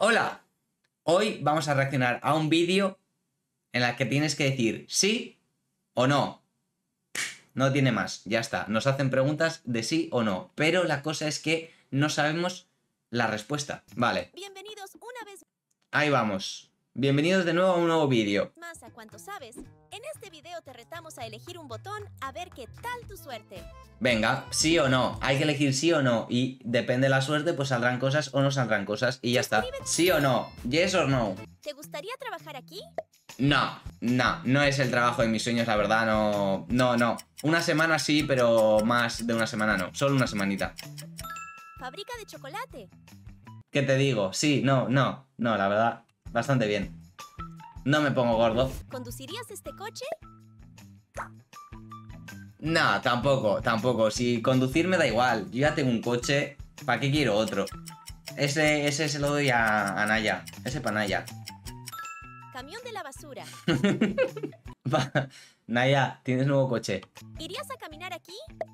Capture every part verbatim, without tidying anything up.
Hola, hoy vamos a reaccionar a un vídeo en el que tienes que decir sí o no. No tiene más, ya está. Nos hacen preguntas de sí o no, pero la cosa es que no sabemos la respuesta. Vale. Bienvenidos una vez Ahí vamos. Bienvenidos de nuevo a un nuevo vídeo. más a Cuánto Sabes. En este video te retamos a elegir un botón a ver qué tal tu suerte. Venga, sí o no. Hay que elegir sí o no. Y depende de la suerte, pues saldrán cosas o no saldrán cosas. Y ya está. Sí o no. Yes or no. ¿Te gustaría trabajar aquí? No, no, no es el trabajo de mis sueños, la verdad, no, no, no. Una semana sí, pero más de una semana no, solo una semanita. Fábrica de chocolate. ¿Qué te digo? Sí, no, no, no, la verdad, bastante bien. No me pongo gordo. ¿Conducirías este coche? No, tampoco, tampoco, si conducir me da igual, yo ya tengo un coche, ¿para qué quiero otro? Ese, ese se lo doy a, a Naya, ese para Naya. Camión de la basura. Naya, ¿tienes nuevo coche? ¿Irías a caminar aquí?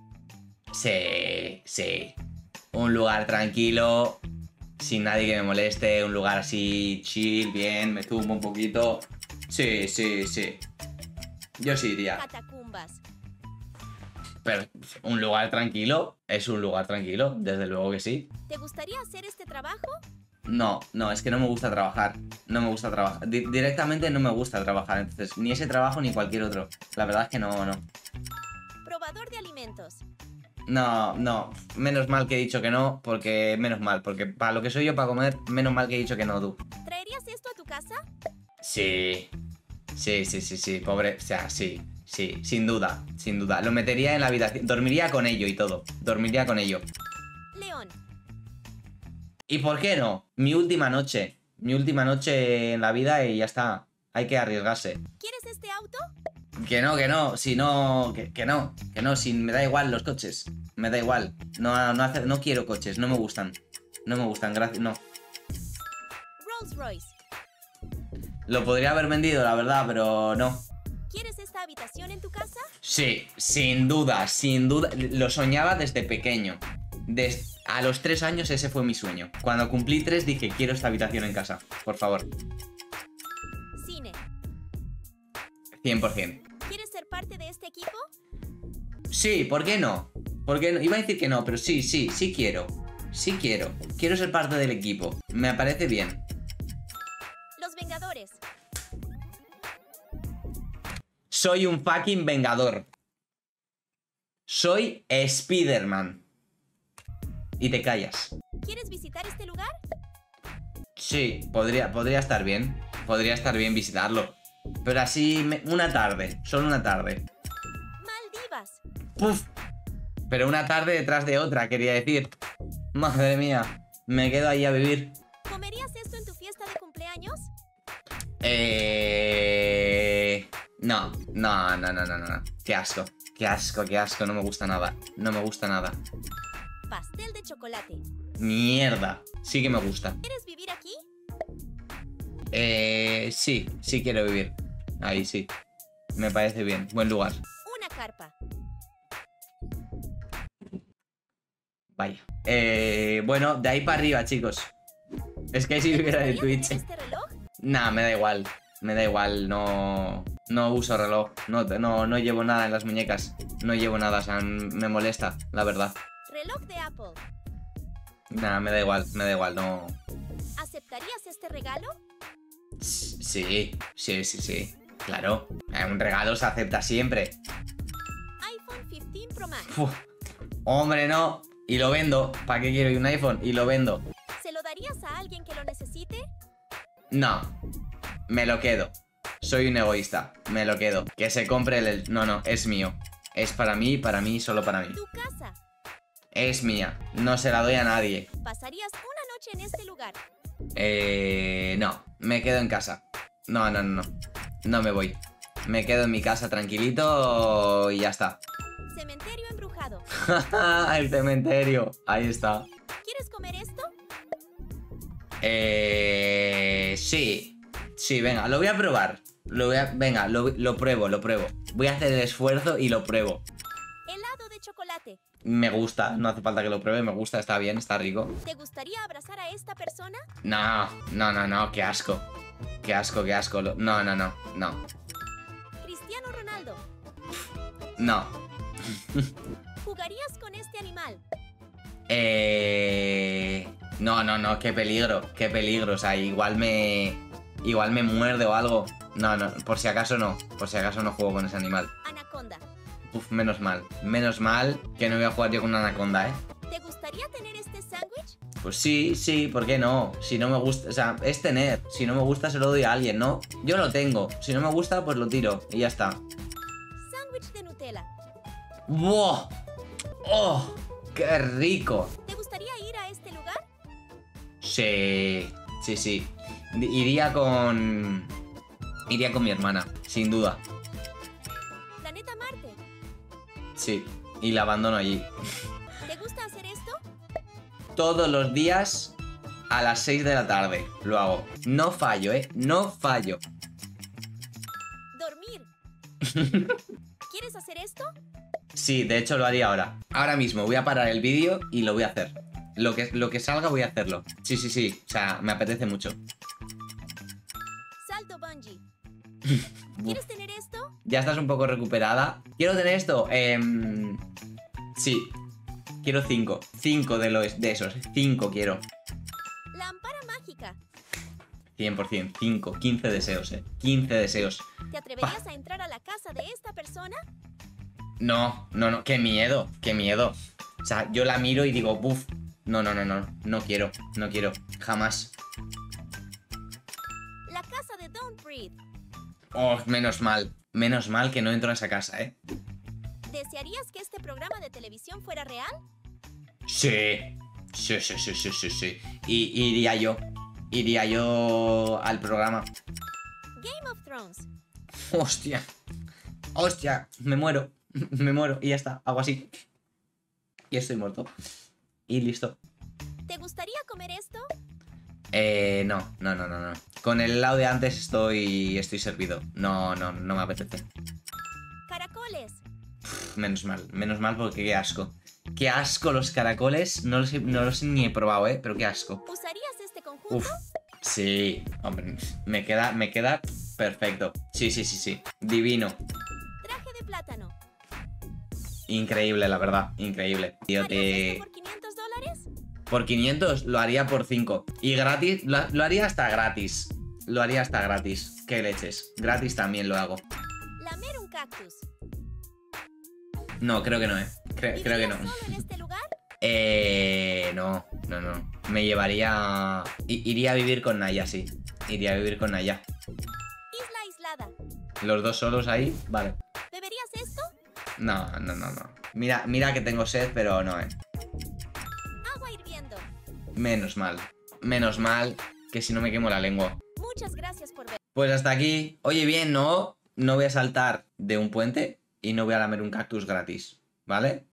Sí, sí. Un lugar tranquilo, sin nadie que me moleste, un lugar así chill, bien, me zumbo un poquito. Sí, sí, sí. Yo sí iría. Catacumbas. Pero un lugar tranquilo es un lugar tranquilo, desde luego que sí. ¿Te gustaría hacer este trabajo? No, no, es que no me gusta trabajar. No me gusta trabajar. Di- directamente no me gusta trabajar. Entonces, ni ese trabajo ni cualquier otro. La verdad es que no, no. Probador de alimentos. No, no. Menos mal que he dicho que no, porque menos mal. Porque para lo que soy yo para comer, menos mal que he dicho que no, tú. ¿Traerías esto a tu casa? Sí. Sí, sí, sí, sí. Pobre. O sea, sí. Sí, sin duda. Sin duda. Lo metería en la habitación. Dormiría con ello y todo. Dormiría con ello. León. ¿Y por qué no? Mi última noche. Mi última noche en la vida y ya está. Hay que arriesgarse. ¿Quieres este auto? Que no, que no. Si no... Que, que no. Que no. Si me da igual los coches. Me da igual. No, no, hace, no quiero coches. No me gustan. No me gustan. Gracias. No. Rolls Royce. Lo podría haber vendido, la verdad, pero no. ¿Quieres esta habitación en tu casa? Sí, sin duda. Sin duda. Lo soñaba desde pequeño. Des- a los tres años ese fue mi sueño. Cuando cumplí tres dije, quiero esta habitación en casa. Por favor. Cine. cien por cien. ¿Quieres ser parte de este equipo? Sí, ¿por qué no? ¿Por qué no? Iba a decir que no, pero sí, sí, sí quiero. Sí quiero. Quiero ser parte del equipo. Me parece bien. Los Vengadores. Soy un fucking vengador. Soy Spider-Man. Y te callas. ¿Quieres visitar este lugar? Sí, podría, podría estar bien. Podría estar bien visitarlo. Pero así, me- una tarde. Solo una tarde. Maldivas. ¡Puf! Pero una tarde detrás de otra, quería decir. Madre mía. Me quedo ahí a vivir. ¿Comerías esto en tu fiesta de cumpleaños? Eh... No, no, no, no, no, no. Qué asco. Qué asco, qué asco. No me gusta nada. No me gusta nada. Pastel de chocolate. Mierda. Sí que me gusta. ¿Quieres vivir aquí? Eh... Sí, sí quiero vivir. Ahí sí. Me parece bien. Buen lugar. Una carpa. Vaya. Eh... Bueno, de ahí para arriba, chicos. Es que si viviera de ¿Te gustaría Twitch. tener este reloj? Nah, me da igual. Me da igual. No... No uso reloj. No, no, no llevo nada en las muñecas. No llevo nada. O sea, me molesta, la verdad. Reloj de Apple. Nah, me da igual. Me da igual. No... ¿Aceptarías este regalo? Sí, sí, sí, sí. Claro. Eh, Un regalo se acepta siempre. iPhone quince Pro Max. Uf. Hombre, no. Y lo vendo. ¿Para qué quiero un iPhone? Y lo vendo. ¿Se lo darías a alguien que lo necesite? No. Me lo quedo. Soy un egoísta. Me lo quedo. Que se compre el... No, no. Es mío. Es para mí, para mí, solo para mí. Tu casa. Es mía. No se la doy a nadie. ¿Pasarías una noche en este lugar? Eh... No. Me quedo en casa. No, no, no, no. No me voy. Me quedo en mi casa tranquilito y ya está. Cementerio embrujado. El cementerio. Ahí está. ¿Quieres comer esto? Eh... Sí. Sí, venga, lo voy a probar. Lo voy a... Venga, lo, lo pruebo, lo pruebo. Voy a hacer el esfuerzo y lo pruebo. Helado de chocolate. Me gusta, no hace falta que lo pruebe, me gusta, está bien, está rico. ¿Te gustaría abrazar a esta persona? No, no, no, no, qué asco. Qué asco, qué asco. No, no, no, no. Cristiano Ronaldo. No. ¿Jugarías con este animal? Eh... No, no, no, qué peligro, qué peligro. O sea, igual me... Igual me muerde o algo. No, no, por si acaso no. Por si acaso no juego con ese animal. Anaconda. Uf, menos mal. Menos mal que no voy a jugar yo con una anaconda, ¿eh? ¿Te gustaría tener este sándwich? Pues sí, sí, ¿por qué no? Si no me gusta, o sea, es tener. Si no me gusta se lo doy a alguien, ¿no? Yo lo tengo. Si no me gusta, pues lo tiro y ya está. Sándwich de Nutella. ¡Wow! ¡Oh! ¡Qué rico! ¿Te gustaría ir a este lugar? Sí, sí, sí. Iría con... Iría con mi hermana, sin duda. Planeta Marte. Sí, y la abandono allí. ¿Te gusta hacer esto? Todos los días a las seis de la tarde lo hago. No fallo, ¿eh? No fallo. Dormir. ¿Quieres hacer esto? Sí, de hecho lo haría ahora. Ahora mismo voy a parar el vídeo y lo voy a hacer. Lo que, lo que salga voy a hacerlo. Sí, sí, sí. O sea, me apetece mucho. Salto bungee. ¿Quieres tener esto? Ya estás un poco recuperada. ¿Quiero tener esto? Eh, sí. Quiero cinco. Cinco de, los, de esos. Cinco quiero. Lámpara mágica. cien por cien. Cinco. quince deseos, eh. quince deseos. ¿Te atreverías a entrar a la casa de esta persona? No, no, no. Qué miedo. Qué miedo. O sea, yo la miro y digo, buf. No, no, no, no. No quiero. No quiero. Jamás. La casa de Don't Breathe. Oh, menos mal. Menos mal que no entro a esa casa, ¿eh? ¿Desearías que este programa de televisión fuera real? Sí. Sí, sí, sí, sí, sí, sí. Y iría yo. Iría yo al programa. Game of Thrones. Hostia. Hostia. Me muero. Me muero. Y ya está. Hago así. Y estoy muerto. Y listo. ¿Te gustaría comer esto? Eh, no, no, no, no, no. Con el helado de antes estoy, estoy servido. No, no, no me apetece. Caracoles. Pff, menos mal, menos mal porque qué asco. Qué asco los caracoles. No los, he, no los he ni he probado, ¿eh? Pero qué asco. ¿Usarías este conjunto? Uf. Sí, hombre, me queda, me queda perfecto. Sí, sí, sí, sí. Divino. Traje de plátano. Increíble, la verdad. Increíble. Tío, ¿Harías te... esto por quinientos dólares? Por quinientos lo haría por cinco. Y gratis, lo, lo haría hasta gratis. Lo haría hasta gratis. ¿Qué leches? Gratis también lo hago. Lamer un cactus. No, creo que no, eh. Cre- creo que no. ¿Vivirías solo en este lugar? Eh... No, no, no. Me llevaría... I- iría a vivir con Naya, sí. Iría a vivir con Naya. Isla aislada. Los dos solos ahí, vale. ¿Beberías esto? No, no, no, no. Mira, mira que tengo sed, pero no, eh. Agua hirviendo. Menos mal. Menos mal que si no me quemo la lengua. Muchas gracias por ver. Pues hasta aquí. Oye, bien, no, no voy a saltar de un puente y no voy a lamer un cactus gratis, ¿vale?